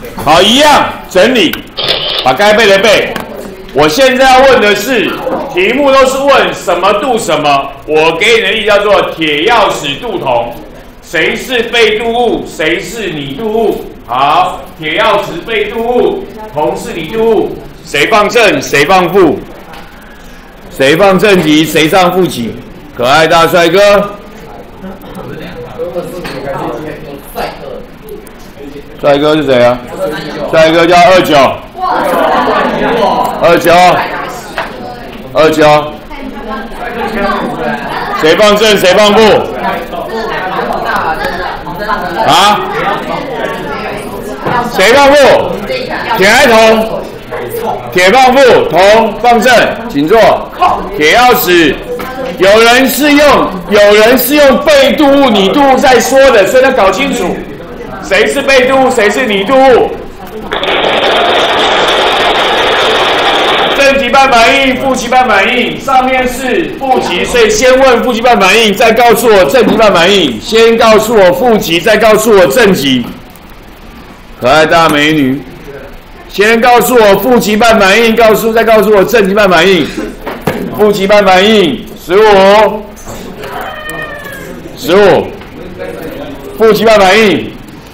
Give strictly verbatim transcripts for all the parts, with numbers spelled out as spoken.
好，一样整理，把该背的背。我现在要问的是，题目都是问什么镀什么，我给你的例子叫做铁钥匙镀铜，谁是被镀物，谁是你镀物？好，铁钥匙被镀物，铜是你镀物，谁放正，谁放负？谁放正极，谁上负极？可爱大帅哥。帅哥是谁啊？帅哥叫二九。二九。二九。谁放正，谁放负？啊？谁放负？铁还铜？铁放负，铜放正，请坐。铁钥匙，有人是用有人是用被镀物、你镀物在说的，所以要搞清楚，谁是被镀物，谁是你镀物。正极半反应，负极半反应，上面是负极，所以先问负极半反应，再告诉我正极半反应，先告诉我负极，再告诉我正极。可爱大美女。先告诉我负极半反应，告诉再告诉我正极半反应。负极半反应，十五，十五，负极半反应，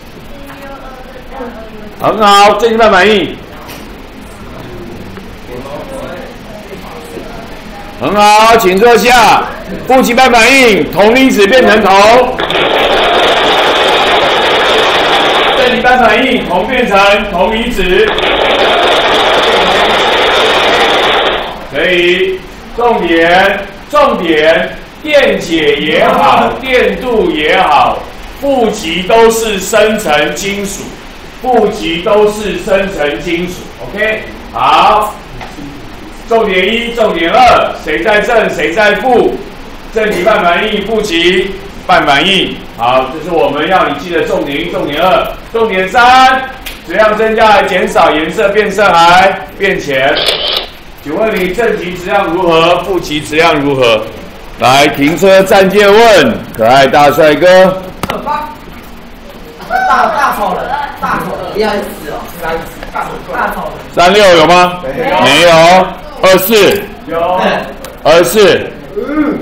很好，正极半反应，很好，请坐下。负极半反应，铜离子变成铜。正极半反应，铜变成铜离子。可以，重点，重点，电解也好，电镀也好，负极都是生成金属，负极都是生成金属。OK， 好。重点一，重点二，谁在正，谁在负？正极半反应，负极半反应。好，这是我们要你记的重点一、重点二。重点三，质量增加还减少，颜色变色还变浅。请问你正极质量如何？负极质量如何？来，停车暂借问，可爱大帅哥。 大大丑人，大丑人，不要死哦，三大大丑人。 三六有吗？没有。二四有。二四。嗯。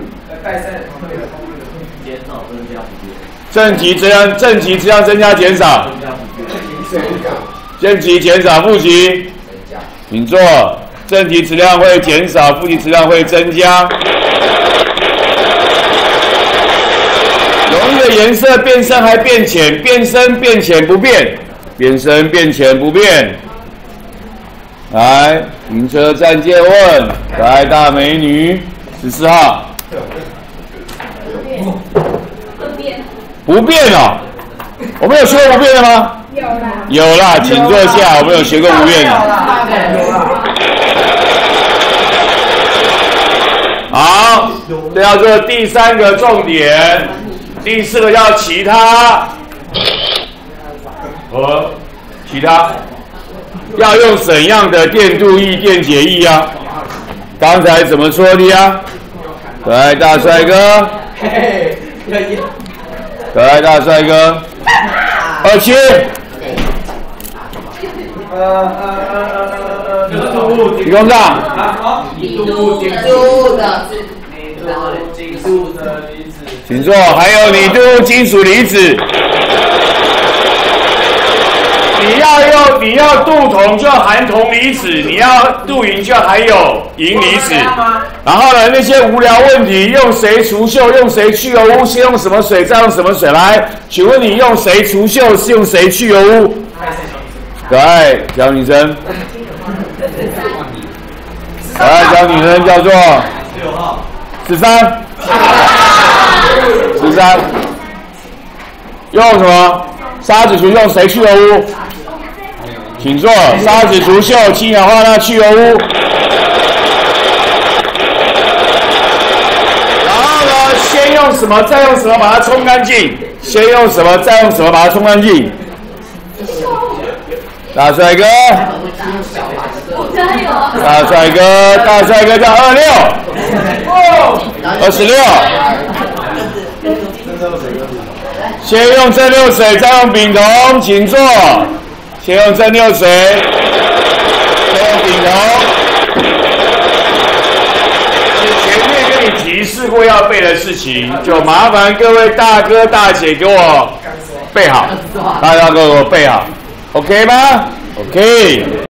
正极质量，正极质量增加减少。正极减少，负极。请坐。正极质量会减少，负极质量会增加。容易的颜色变深还变浅，变深变浅不变，变深变浅不变。来，停车暂借问，可爱大美女，十四号。不变。不变哦，我们有学过不变的吗？有啦。有啦，请坐下，我们有学过不变的。好，这叫做第三个重点，第四个叫其他和其他，要用怎样的电镀液、电解液啊？刚才怎么说的呀？可爱大帅哥，可爱大帅哥，二七。呃呃呃呃呃，李工长。镀镀的，金属的离子。请坐，还有你镀金属离子。你要用，你要镀铜就含铜离子，你要镀银就含有银离子。然后呢，那些无聊问题，用谁除锈，用谁去油污，先用什么水，再用什么水来？请问你用谁除锈，是用谁去油污？可爱小女生，可爱小女生叫做六号，十三，十三，用什么？砂纸除用谁去油污？请坐，砂纸除锈，氢氧化钠去油污。然后呢，先用什么，再用什么把它冲干净？先用什么，再用什么把它冲干净？大帅哥，大帅哥，大帅哥叫二六，二十六。先用蒸馏水，再用丙酮，请坐。 先用蒸馏水，再用顶头。前面跟你提示过要背的事情，就麻烦各位大哥大姐给我背好，大家给我背好 ，OK 吗 ？OK。